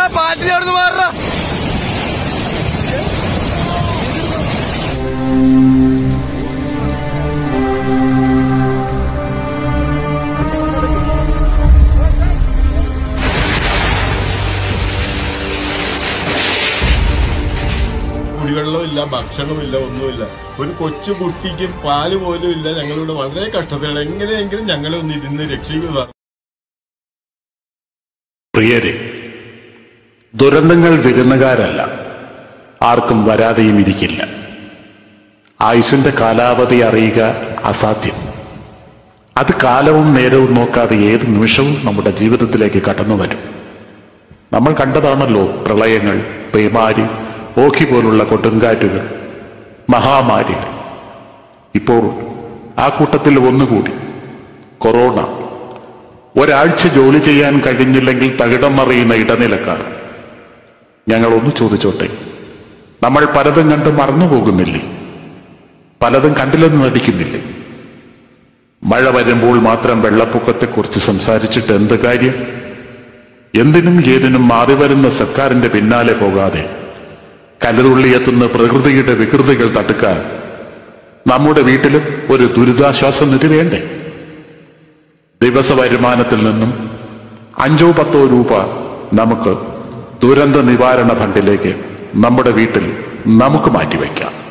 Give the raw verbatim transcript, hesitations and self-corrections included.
പാറ്റിനോട് മാറാ. കുടിവെള്ളമില്ല, ഭക്ഷണമില്ല, ഒന്നുമില്ല. ഒരു കൊച്ചു കുട്ടിക്ക് പാല് പോലും ഇല്ല. ഞങ്ങളിവിടെ വളരെ കഷ്ടത്തിലാണ്. എങ്ങനെയെങ്കിലും ഞങ്ങളെ ഒന്ന് ഇരുന്ന് രക്ഷിക്കുക. പ്രിയരെ, ദുരന്തങ്ങൾ വിരുന്നുകാരല്ല, ആർക്കും വരാതെയും ഇരിക്കില്ല. ആയുസിന്റെ കാലാവധി അറിയുക അസാധ്യം. അത് കാലവും നേരവും നോക്കാതെ ഏത് നിമിഷവും നമ്മുടെ ജീവിതത്തിലേക്ക് കടന്നു വരും. നമ്മൾ കണ്ടതാണല്ലോ പ്രളയങ്ങൾ, പേമാരി, ഓഖി പോലുള്ള കൊടുങ്കാറ്റുകൾ, മഹാമാരികൾ. ഇപ്പോൾ ആ കൂട്ടത്തിൽ ഒന്നുകൂടി കൊറോണ. ഒരാഴ്ച ജോലി ചെയ്യാൻ കഴിഞ്ഞില്ലെങ്കിൽ തകിടം മറിയുന്ന ഇടനിലക്കാർ. ഞങ്ങൾ ഒന്ന് ചോദിച്ചോട്ടെ, നമ്മൾ പലതും കണ്ട് മറന്നുപോകുന്നില്ലേ? പലതും കണ്ടില്ലെന്ന് നടിക്കുന്നില്ലേ? മഴ വരുമ്പോൾ മാത്രം വെള്ളപ്പൊക്കത്തെക്കുറിച്ച് സംസാരിച്ചിട്ട് എന്ത് കാര്യം? എന്തിനും ഏതിനും മാറിവരുന്ന സർക്കാരിന്റെ പിന്നാലെ പോകാതെ കലതുള്ളിയെത്തുന്ന പ്രകൃതിയുടെ വികൃതികൾ തടുക്കാൻ നമ്മുടെ വീട്ടിലും ഒരു ദുരിതാശ്വാസ നിധി വേണ്ടേ? ദിവസ വരുമാനത്തിൽ നിന്നും അഞ്ചോ പത്തോ രൂപ നമുക്ക് ദുരന്ത നിവാരണ ഫണ്ടിലേക്ക് നമ്മുടെ വീട്ടിൽ നമുക്ക് മാറ്റിവെക്കാം.